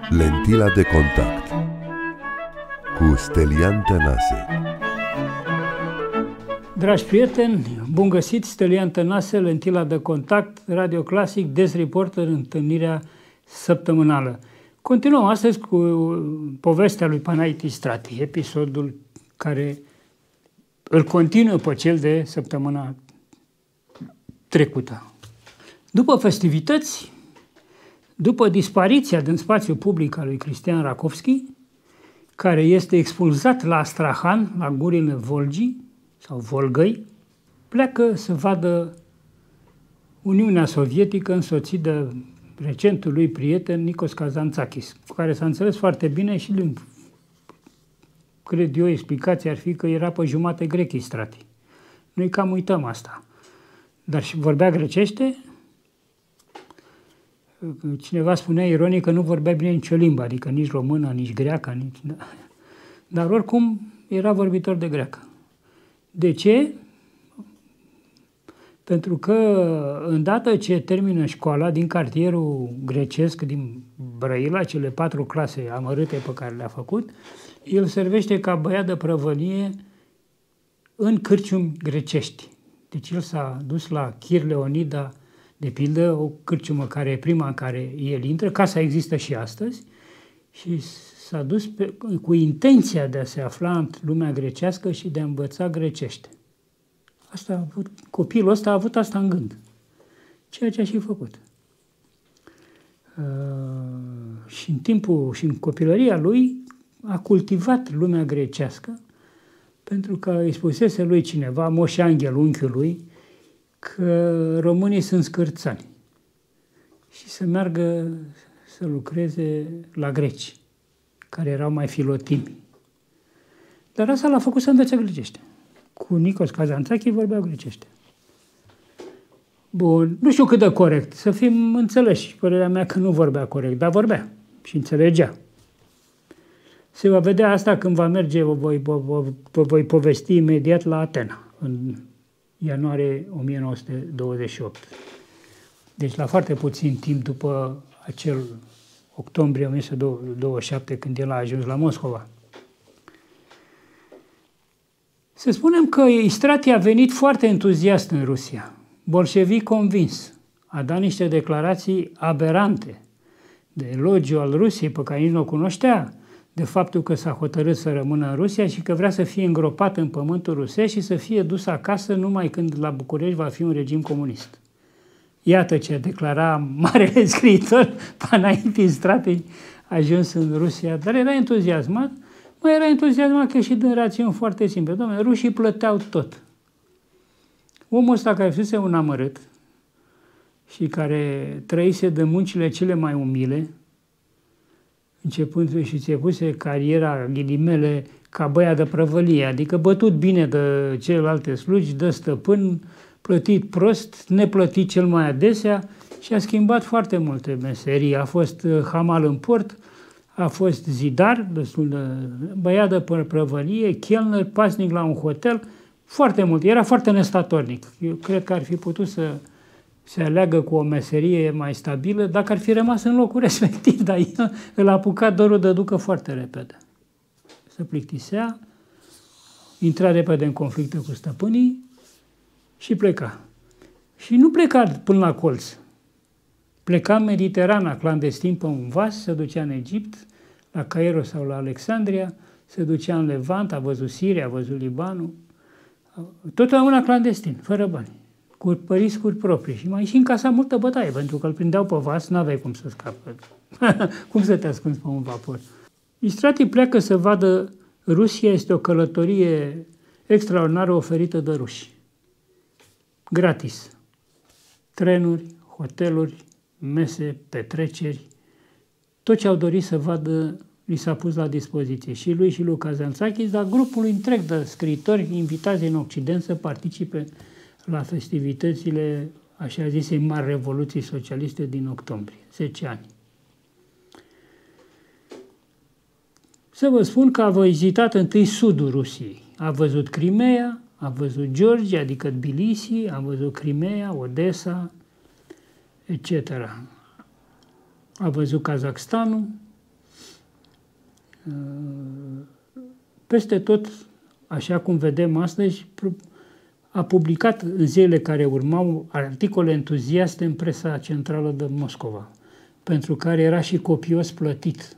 Lentila de contact cu Stelian Tănase. Dragi prieteni, bun găsit, Stelian Tănase, Lentila de contact, Radio Clasic, Des Reporter, întâlnirea săptămânală. Continuăm astăzi cu povestea lui Panaiti Strati, episodul care îl continuă pe cel de săptămâna trecută. După festivități, după dispariția din spațiu public al lui Cristian Rakovski, care este expulzat la Astrahan, la gurile Volgii sau Volgăi, pleacă să vadă Uniunea Sovietică însoțit de recentul lui prieten Nikos Kazantzakis, cu care s-a înțeles foarte bine și, cred eu, explicația ar fi că era pe jumate grec Strati. Noi cam uităm asta. Dar și vorbea grecește. Cineva spunea ironic că nu vorbea bine nicio limbă, adică nici română, nici greacă, nici... Dar oricum era vorbitor de greacă. De ce? Pentru că îndată ce termină școala din cartierul grecesc, din Brăila, cele 4 clase amărâte pe care le-a făcut, el servește ca băiat de prăvălie în cârciumi grecești. Deci el s-a dus la Chir Leonida, de pildă, o cârciumă care e prima în care el intră, casa există și astăzi, și s-a dus cu intenția de a se afla în lumea grecească și de a învăța grecește. Copilul ăsta a avut asta în gând, ceea ce a și făcut. Și în timpul și în copilăria lui a cultivat lumea grecească, pentru că îi spusese lui cineva, Moș Anghel, unchiul lui, că românii sunt scârțani și să meargă să lucreze la greci, care erau mai filotimi. Dar asta l-a făcut să învețe grecește. Cu Nikos Kazantzakis vorbeau grecește. Bun, nu știu cât de corect, să fim înțeleși. Părerea mea că nu vorbea corect, dar vorbea și înțelegea. Se va vedea asta când va merge, vă voi povesti imediat la Atena, în ianuarie 1928. Deci la foarte puțin timp după acel octombrie 1927, când el a ajuns la Moscova. Să spunem că Strati a venit foarte entuziast în Rusia, bolșevic convins. A dat niște declarații aberante de elogiu al Rusiei, pe care nici nu o cunoștea, de faptul că s-a hotărât să rămână în Rusia și că vrea să fie îngropat în pământul rusesc și să fie dus acasă numai când la București va fi un regim comunist. Iată ce declara marele scriitor Panaiti Strati, ajuns în Rusia, dar era entuziasmat. Mai era entuziasmat că și din rațiuni foarte simple. Doamne, rușii plăteau tot. Omul ăsta care fusese un amărât și care trăise de muncile cele mai umile, începând și începuse cariera, ghilimele, ca băiat de prăvălie, adică bătut bine de celelalte slugi, de stăpân, plătit prost, neplătit cel mai adesea și a schimbat foarte multe meserii. A fost hamal în port, a fost zidar, destul de băiat de prăvălie, chelner, pasnic la un hotel, foarte mult. Era foarte nestatornic. Eu cred că ar fi putut să se aleagă cu o meserie mai stabilă dacă ar fi rămas în locul respectiv, dar el îl a apucat dorul de ducă foarte repede. Se plictisea, intra repede în conflicte cu stăpânii și pleca. Și nu pleca până la colț. Pleca în Mediterana, clandestin pe un vas, se ducea în Egipt, la Cairo sau la Alexandria, se ducea în Levant, a văzut Siria, a văzut Libanul, totdeauna clandestin, fără bani, cu riscuri proprii. Și mai și încasa multă bătaie, pentru că îl prindeau pe vas, n-aveai cum să scape. Cum să te ascunzi pe un vapor? Strati pleacă să vadă Rusia, este o călătorie extraordinară oferită de ruși. Gratis. Trenuri, hoteluri, mese, petreceri, tot ce au dorit să vadă li s-a pus la dispoziție. Și lui și lui Kazantzakis, dar grupul întreg de scriitori invitați în Occident să participe la festivitățile, așa zisei, mari revoluții socialiste din octombrie, 10 ani. Să vă spun că a vizitat întâi sudul Rusiei. A văzut Crimea, a văzut Georgia, adică Tbilisi, a văzut Crimea, Odessa, etc. A văzut Kazakhstanul, Peste tot, așa cum vedem astăzi, a publicat în zilele care urmau articole entuziaste în presa centrală de Moscova, pentru care era și copios plătit.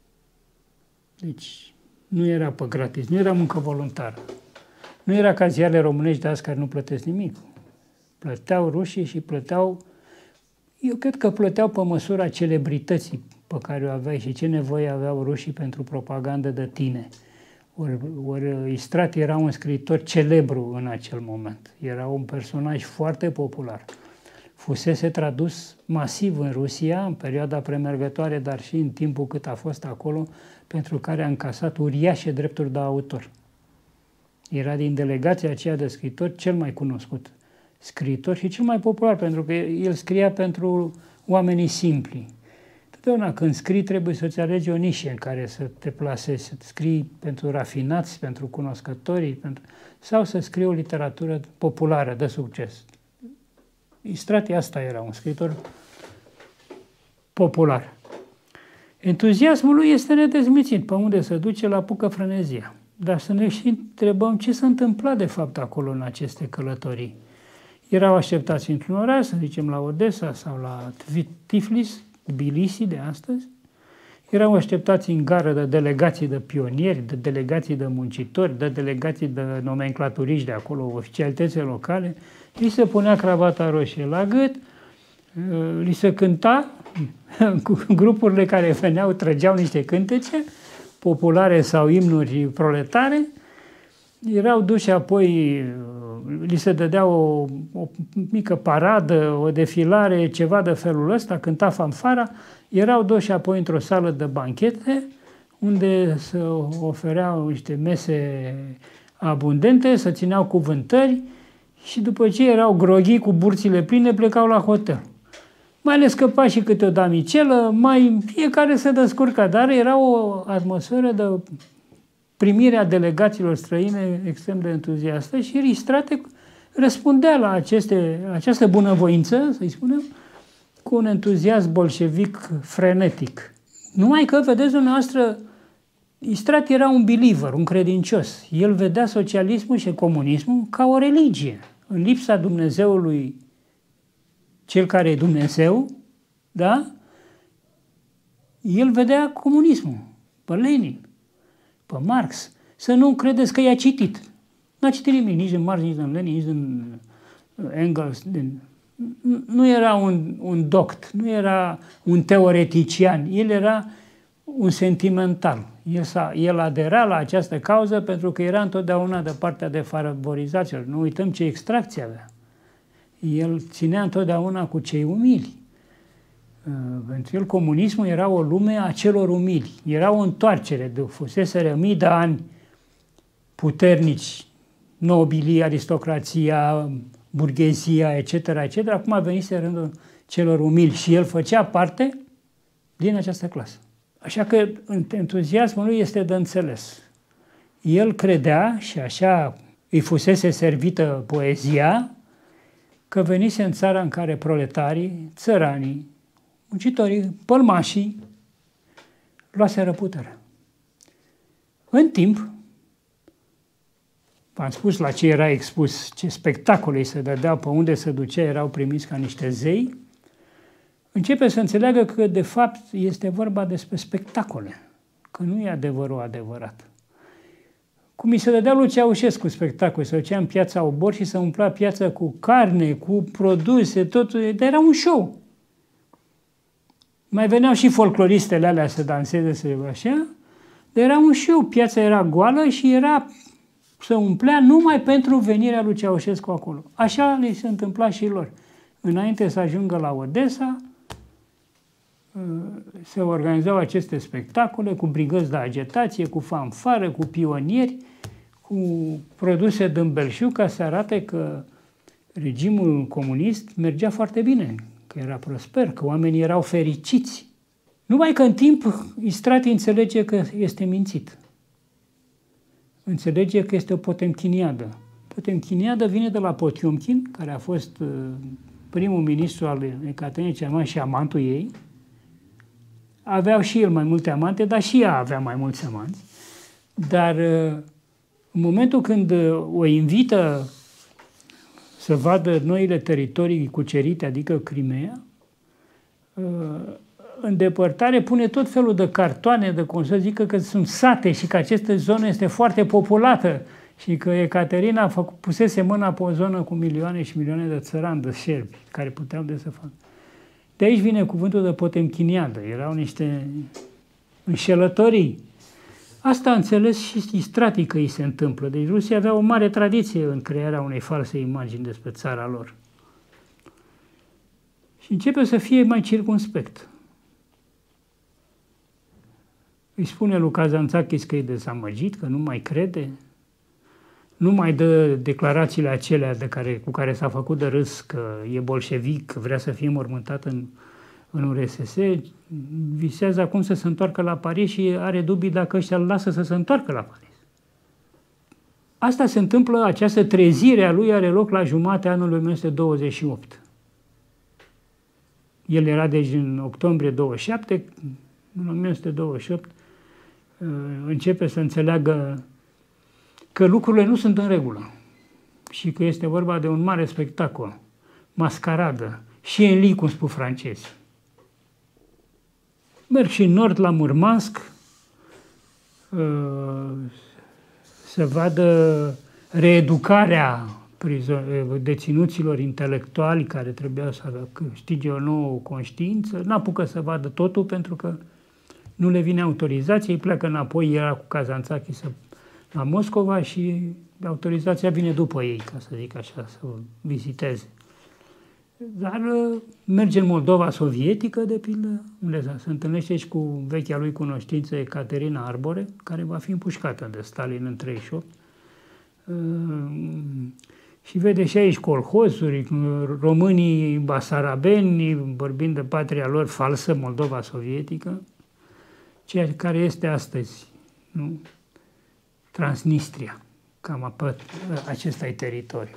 Deci nu era pe gratis, nu era muncă voluntară. Nu era ca ziarele românești de azi care nu plătesc nimic. Plăteau rușii și plăteau, eu cred că plăteau pe măsura celebrității pe care o aveai și ce nevoie aveau rușii pentru propagandă de tine. Ori Istrati era un scriitor celebru în acel moment. Era un personaj foarte popular. Fusese tradus masiv în Rusia, în perioada premergătoare, dar și în timpul cât a fost acolo, pentru care a încasat uriașe drepturi de autor. Era din delegația aceea de scriitori cel mai cunoscut scriitor și cel mai popular, pentru că el scria pentru oamenii simpli. Totdeauna când scrii trebuie să-ți alegi o nișă în care să te plasezi, să scrii pentru rafinați, pentru cunoscătorii, sau să scrii o literatură populară de succes. Istrati asta era, un scriitor popular. Entuziasmul lui este nedezmițit, pe unde se duce la apucă frânezia. Dar să ne și întrebăm ce s-a întâmplat de fapt acolo în aceste călătorii. Erau așteptați într-un oraș, să zicem la Odessa sau la Tiflis, Tbilisi de astăzi. Erau așteptați în gară de delegații de pionieri, de delegații de muncitori, de delegații de nomenclaturiști de acolo, oficialitățile locale. Li se punea cravata roșie la gât, li se cânta, cu grupurile care veneau trăgeau niște cântece populare sau imnuri proletare, erau duși apoi, li se dădea o mică paradă, o defilare, ceva de felul ăsta, cânta fanfara, erau duși apoi într-o sală de banchete, unde se ofereau niște mese abundente, se țineau cuvântări și după ce erau groghi cu burțile pline, plecau la hotel. Mai le scăpa și câte o damicelă, fiecare se descurca, dar era o atmosferă de primire a delegațiilor străine extrem de entuziastă și Istrate răspundea la această bunăvoință, să-i spunem, cu un entuziasm bolșevic frenetic. Numai că, vedeți dumneavoastră, Istrate era un believer, un credincios. El vedea socialismul și comunismul ca o religie. În lipsa Dumnezeului, cel care e Dumnezeu, da? El vedea comunismul, pe Lenin, pe Marx. Să nu credeți că i-a citit. N-a citit nimic, nici din Marx, nici din Lenin, nici din Engels. Nu era un doct, nu era un teoretician, el era un sentimental. El adera la această cauză pentru că era întotdeauna de partea de favorizaților. Nu uităm ce extracție avea. El ținea întotdeauna cu cei umili. Pentru el comunismul era o lume a celor umili. Era o întoarcere. Fuseseră mii de ani puternici, nobilii, aristocrația, burghezia, etc., etc. Acum a venit rândul celor umili și el făcea parte din această clasă. Așa că entuziasmul lui este de înțeles. El credea, și așa îi fusese servită poezia, că venise în țara în care proletarii, țăranii, muncitorii, pălmașii, luaseră puterea. În timp, v-am spus la ce era expus, ce spectacole îi se dădeau, pe unde se ducea, erau primiți ca niște zei, începe să înțeleagă că, de fapt, este vorba despre spectacole, că nu e adevărul adevărat. Cum îi se dădea lui Ceaușescu spectacol, se ducea în piața Obor și se umplea piața cu carne, cu produse, totul, dar era un show. Mai veneau și folcloristele alea să danseze, așa, dar era un show, piața era goală și se umplea numai pentru venirea lui Ceaușescu acolo. Așa le se întâmpla și lor. Înainte să ajungă la Odessa, se organizau aceste spectacole cu brigăzi de agitație, cu fanfară, cu pionieri, cu produse din belșug, ca să arate că regimul comunist mergea foarte bine, că era prosper, că oamenii erau fericiți. Numai că în timp Istrati înțelege că este mințit. Înțelege că este o potemchiniadă. Potemchiniadă vine de la Potiomkin, care a fost primul ministru al Ecaterinei cel Mare și amantul ei, Aveau și el mai multe amante, dar și ea avea mai mulți amanți. Dar în momentul când o invită să vadă noile teritorii cucerite, adică Crimea, în depărtare pune tot felul de cartoane, de cum să zică că sunt sate și că această zonă este foarte populată și că Ecaterina pusese mâna pe o zonă cu milioane și milioane de țărani, de șerpi, care puteau să facă. De aici vine cuvântul de potemchiniadă. Erau niște înșelătorii. Asta a înțeles și Stratii că îi se întâmplă. Deci Rusia avea o mare tradiție în crearea unei false imagini despre țara lor. Și începe să fie mai circumspect. Îi spune lui Kazantzakis că e dezamăgit, că nu mai crede, nu mai dă declarațiile acelea cu care s-a făcut de râs, că e bolșevic, că vrea să fie mormântat în URSS, visează acum să se întoarcă la Paris și are dubii dacă ăștia îl lasă să se întoarcă la Paris. Asta se întâmplă, această trezire a lui are loc la jumatea anului 1928. El era deci în octombrie 27, în 1928 începe să înțeleagă că lucrurile nu sunt în regulă și că este vorba de un mare spectacol, mascaradă, și în lit, cum spun francezi. Merg și în nord, la Murmansk, să vadă reeducarea deținuților intelectuali care trebuia să câștige o nouă conștiință. N-apucă să vadă totul pentru că nu le vine autorizație, îi pleacă înapoi, era cu Kazantzakis la Moscova și autorizația vine după ei, ca să zic așa, să viziteze. Dar merge în Moldova sovietică, de pildă, unde se întâlnește și cu vechea lui cunoștință Ecaterina Arbore, care va fi împușcată de Stalin în 38. Și vede și aici colhozuri, românii basarabeni, vorbind de patria lor falsă, Moldova sovietică, ceea care este astăzi, nu? Transnistria, cam acesta e teritoriul.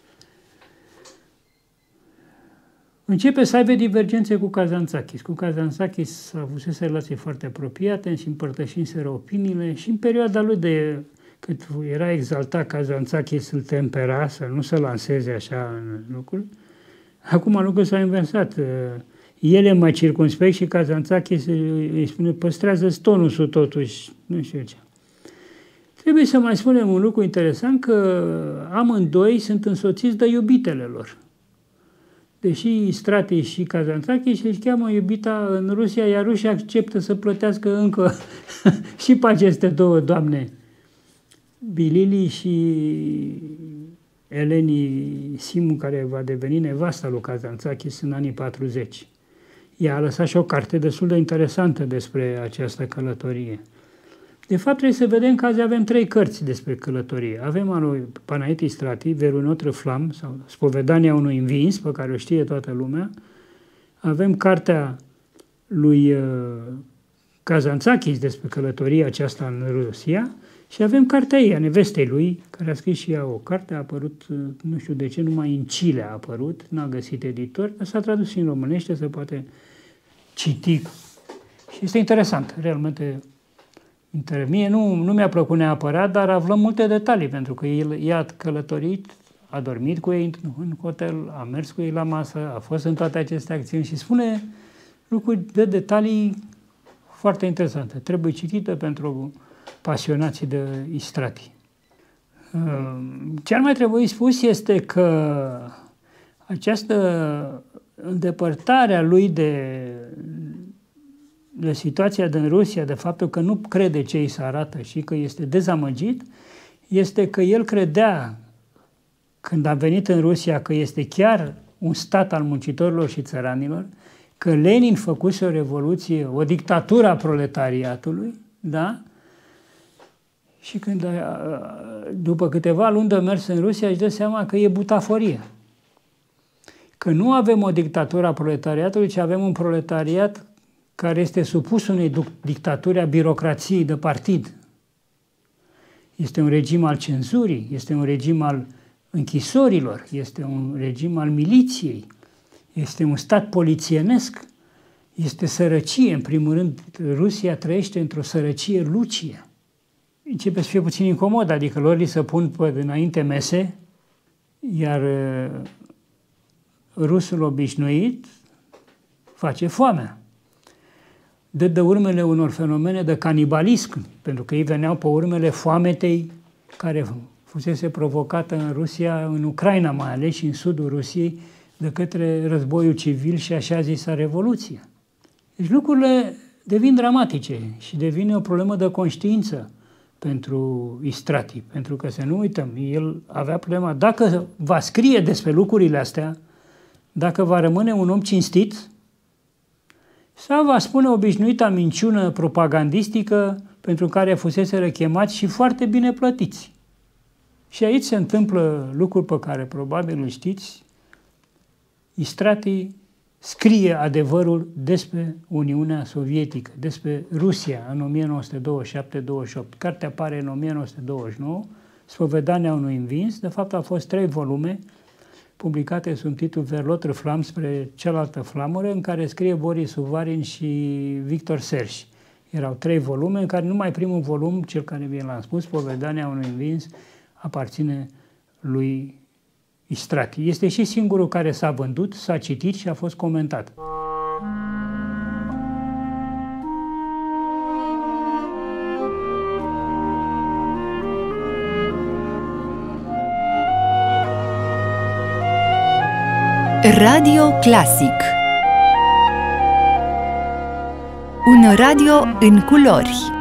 Începe să aibă divergențe cu Kazantzakis. Cu Kazantzakis avusese relații foarte apropiate și împărtășinseră opiniile și în perioada lui cât era exaltat Kazantzakis, îl tempera să nu se lanseze așa în lucruri. Acum lucrul s-a inversat. El e mai circumspect și Kazantzakis îi spune păstrează-ți tonusul totuși, nu știu ce. Trebuie să mai spunem un lucru interesant, că amândoi sunt însoțiți de iubitele lor. Deși Stratii și Kazantzakis își cheamă iubita în Rusia, iar Rusia acceptă să plătească încă și pe aceste două doamne, Bilili și Eleni Simu, care va deveni nevasta lui Kazantzakis în anii 40. Ea a lăsat și o carte destul de interesantă despre această călătorie. De fapt, trebuie să vedem că azi avem 3 cărți despre călătorie. Avem a lui Panaiti Stratii, Vers une autre flamme, sau Spovedania unui învins, pe care o știe toată lumea. Avem cartea lui Kazantzakis despre călătoria aceasta în Rusia și avem cartea ei, a nevestei lui, care a scris și ea o carte, a apărut, nu știu de ce, numai în Chile a apărut, n-a găsit editor, dar s-a tradus și în românește, se poate citi. Și este interesant, realmente. Mie nu mi-a plăcut neapărat, dar aflăm multe detalii, pentru că ea a călătorit, a dormit cu ei în hotel, a mers cu ei la masă, a fost în toate aceste acțiuni și spune lucruri de detalii foarte interesante. Trebuie citită pentru pasionații de Istrati. Ce ar mai trebui spus este că această îndepărtare a lui de situația din Rusia, de faptul că nu crede ce îi se arată și că este dezamăgit, este că el credea, când a venit în Rusia, că este chiar un stat al muncitorilor și țăranilor, că Lenin făcuse o revoluție, o dictatură a proletariatului, da? Și când, după câteva luni de mers în Rusia, își dă seama că e butaforie. Că nu avem o dictatură a proletariatului, ci avem un proletariat care este supus unei dictaturi a birocrației de partid. Este un regim al cenzurii, este un regim al închisorilor, este un regim al miliției, este un stat polițienesc, Este sărăcie, în primul rând. Rusia trăiește într-o sărăcie lucie. Începe să fie puțin incomod, adică lor li se pun pe înainte mese, iar rusul obișnuit face foamea. Dă de urmele unor fenomene de canibalism, pentru că ei veneau pe urmele foametei care fusese provocată în Rusia, în Ucraina mai ales și în sudul Rusiei, de către războiul civil și așa zisa revoluție. Deci lucrurile devin dramatice și devine o problemă de conștiință pentru Istrati, pentru că să nu uităm, el avea problema, dacă va scrie despre lucrurile astea, dacă va rămâne un om cinstit, sau va spune obișnuita minciună propagandistică pentru care fusese rechemați și foarte bine plătiți. Și aici se întâmplă lucruri pe care probabil îl știți. Istrati scrie adevărul despre Uniunea Sovietică, despre Rusia în 1927-28. Cartea apare în 1929, Spovedania unui învins. De fapt, au fost 3 volume publicate sub titlul Verlotre Flam spre cealaltă flamură, în care scrie Boris Suvarin și Victor Serj. Erau 3 volume, în care numai primul volum, cel care vi l-am spus, Spovedania unui învins, aparține lui Istrati. Este și singurul care s-a vândut, s-a citit și a fost comentat. Radio Clasic. Un radio în culori.